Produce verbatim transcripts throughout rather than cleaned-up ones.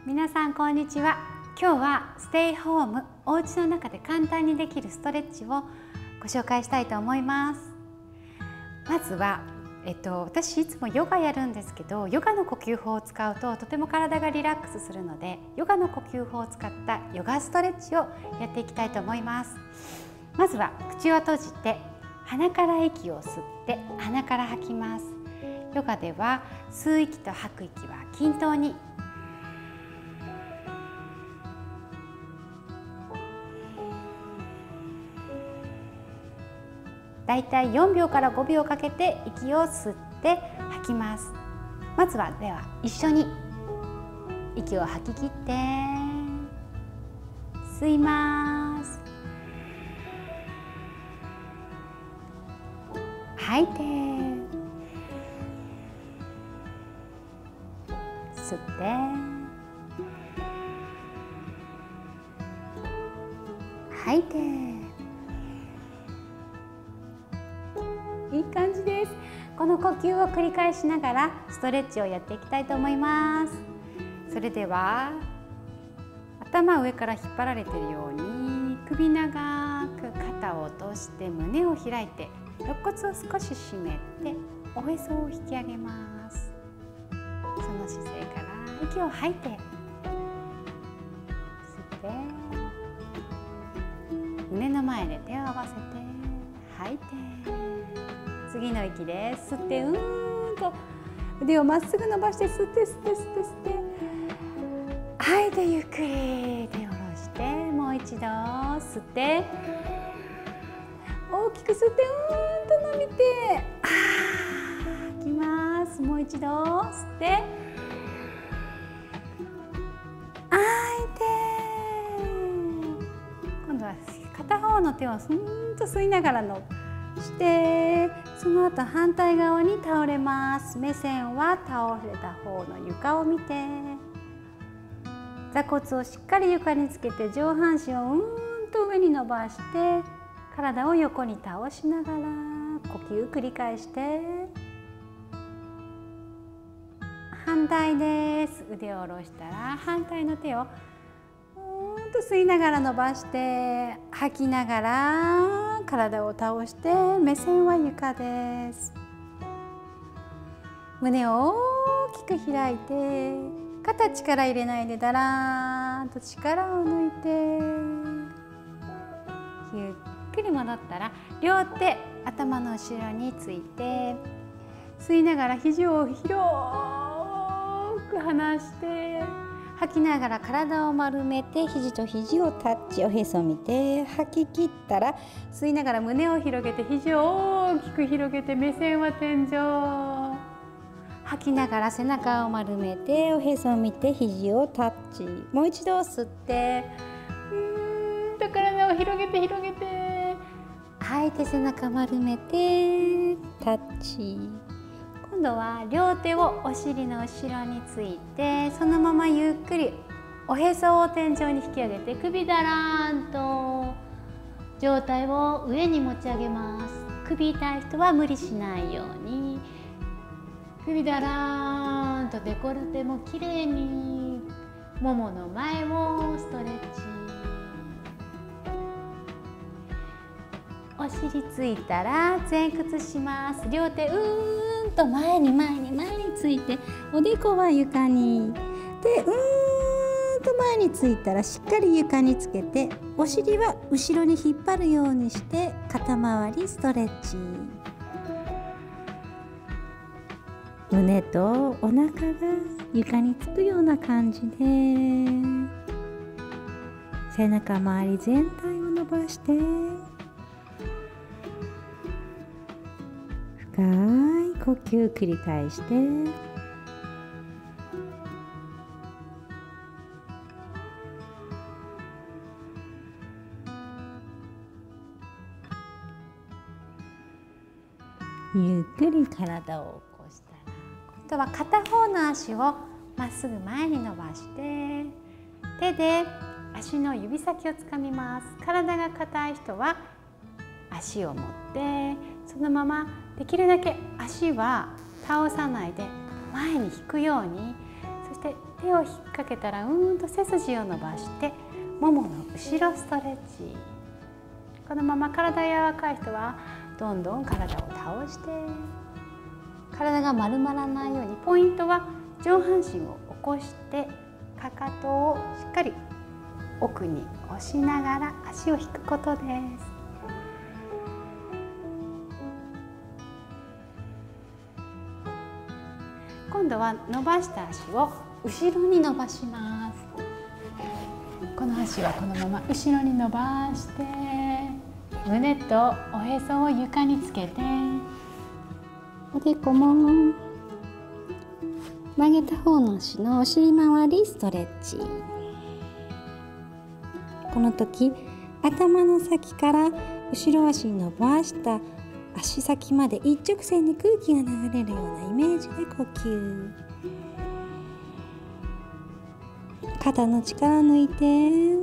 皆さんこんにちは。今日はステイホーム、お家の中で簡単にできるストレッチをご紹介したいと思います。まずは、えっと、私いつもヨガやるんですけど、ヨガの呼吸法を使うととても体がリラックスするので、ヨガの呼吸法を使ったヨガストレッチをやっていきたいと思います。まずは口を閉じて鼻から息を吸って鼻から吐きます。ヨガでは吸う息と吐く息は均等に。だいたいよんびょうからごびょうかけて息を吸って吐きます。まずはでは一緒に息を吐き切って吸います。吐いて吸って吐いて。いい感じです。この呼吸を繰り返しながらストレッチをやっていきたいと思います。それでは頭上から引っ張られているように首長く肩を落として胸を開いて肋骨を少し締めておへそを引き上げます。その姿勢から息を吐いて吸って胸の前で手を合わせて吐いて、次の息です。吸ってうーんと腕をまっすぐ伸ばして吸って吸って吸って吸って吐いてゆっくり手を下ろしてもう一度吸って大きく吸ってうーんと伸びて吐きます。もう一度吸って吐いて、今度は片方の手をスーンと吸いながらのしてその後反対側に倒れます。目線は倒れた方の床を見て座骨をしっかり床につけて上半身をうんと上に伸ばして体を横に倒しながら呼吸繰り返して反対です。腕を下ろしたら反対の手をうんと吸いながら伸ばして吐きながら体を倒して目線は床です。胸を大きく開いて肩力入れないでだらーんと力を抜いてゆっくり戻ったら両手頭の後ろについて吸いながら肘を広く離して吐きながら体を丸めて肘と肘をタッチ、おへそ見て吐き切ったら吸いながら胸を広げて肘を大きく広げて目線は天井、吐きながら背中を丸めておへそを見て肘をタッチ、もう一度吸ってうーんと体を広げて広げて吐いて背中丸めてタッチ。今度は両手をお尻の後ろについてそのままゆっくりおへそを天井に引き上げて首だらーんと上体を上に持ち上げます。首痛い人は無理しないように首だらーんとデコルテもきれいにももの前をストレッチ。お尻ついたら前屈します。両手うーんと前に前に前についておでこは床にでうーんと前についたらしっかり床につけてお尻は後ろに引っ張るようにして肩周りストレッチ。胸とお腹が床につくような感じで背中周り全体を伸ばして深い呼吸繰り返してゆっくり体を起こしたら今度は片方の足をまっすぐ前に伸ばして手で足の指先をつかみます。体が硬い人は足を持ってそのままできるだけ足は倒さないで前に引くように、そして手を引っ掛けたらうーんと背筋を伸ばしてももの後ろストレッチ。このまま体柔らかい人はどんどん体を倒して体が丸まらないように、ポイントは上半身を起こしてかかとをしっかり奥に押しながら足を引くことです。今度は伸ばした足を後ろに伸ばします。この足はこのまま後ろに伸ばして胸とおへそを床につけて、おでこも曲げた方の足のお尻周りストレッチ。この時頭の先から後ろ足に伸ばした足先まで一直線に空気が流れるようなイメージで呼吸。肩の力抜いて、ゆ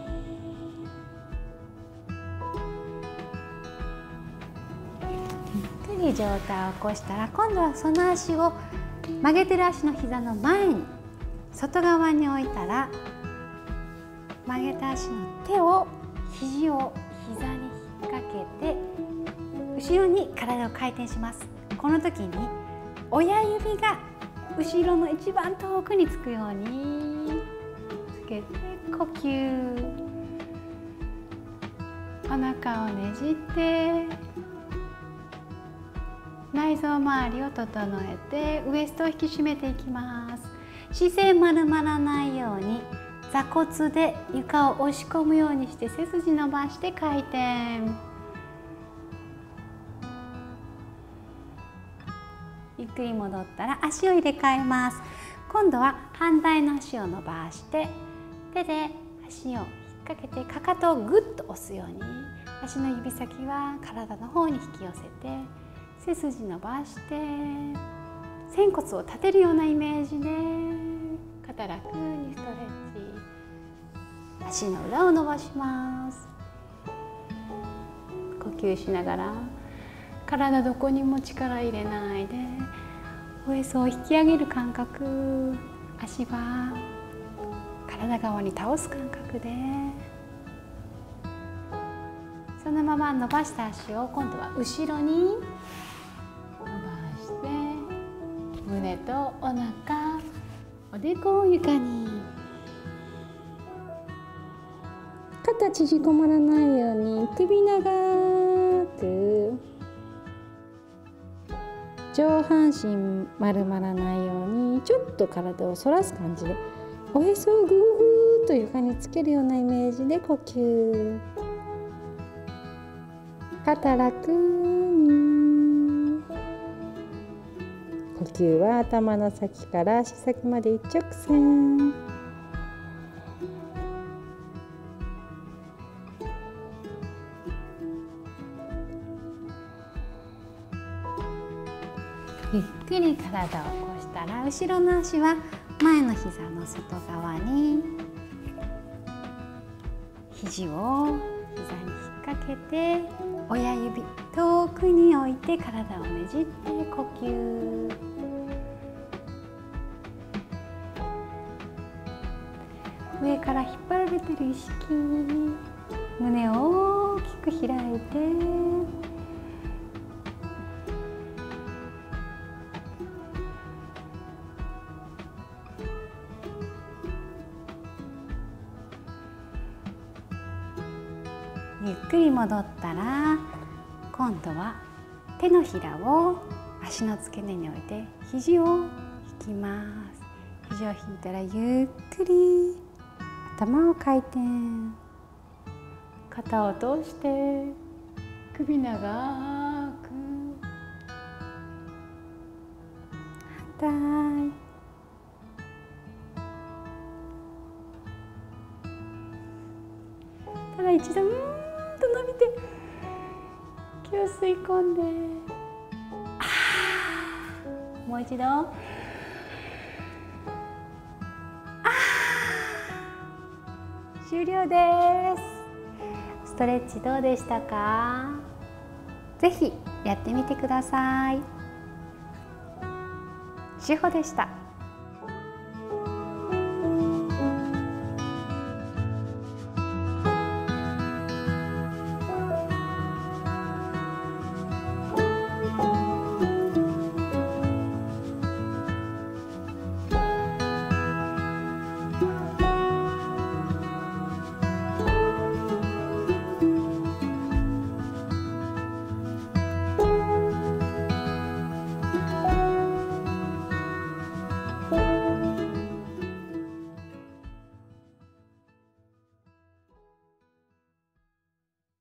っくり上体を起こしたら、今度はその足を曲げてる足の膝の前に外側に置いたら、曲げた足の手を肘を膝に引っ掛けて後ろに体を回転します。この時に親指が後ろの一番遠くにつくようにつけて呼吸。お腹をねじって内臓周りを整えてウエストを引き締めていきます。姿勢丸まらないように座骨で床を押し込むようにして背筋伸ばして回転。ゆっくり戻ったら足を入れ替えます。今度は反対の足を伸ばして手で足を引っ掛けてかかとをぐっと押すように、足の指先は体の方に引き寄せて背筋伸ばして仙骨を立てるようなイメージで肩楽にストレッチ。足の裏を伸ばします。呼吸しながら体どこにも力入れないでおへそを引き上げる感覚、足は体側に倒す感覚で、そのまま伸ばした足を今度は後ろに伸ばして胸とお腹、おでこを床に。肩縮こまらないように首長く、上半身丸まらないようにちょっと体を反らす感じでおへそをぐーぐーっと床につけるようなイメージで呼吸。肩楽に。呼吸は頭の先から足先まで一直線。ゆっくり体を起こしたら、後ろの足は前の膝の外側に、肘を膝に引っ掛けて親指遠くに置いて体をねじって呼吸。上から引っ張られてる意識、胸を大きく開いてゆっくり戻ったら、今度は手のひらを足の付け根に置いて肘を引きます。肘を引いたらゆっくり頭を回転、肩を通して首長く、反対。ただ一度うーんと伸びて息を吸い込んで、もう一度、あ終了です。ストレッチどうでしたか？ぜひやってみてください。しほでした。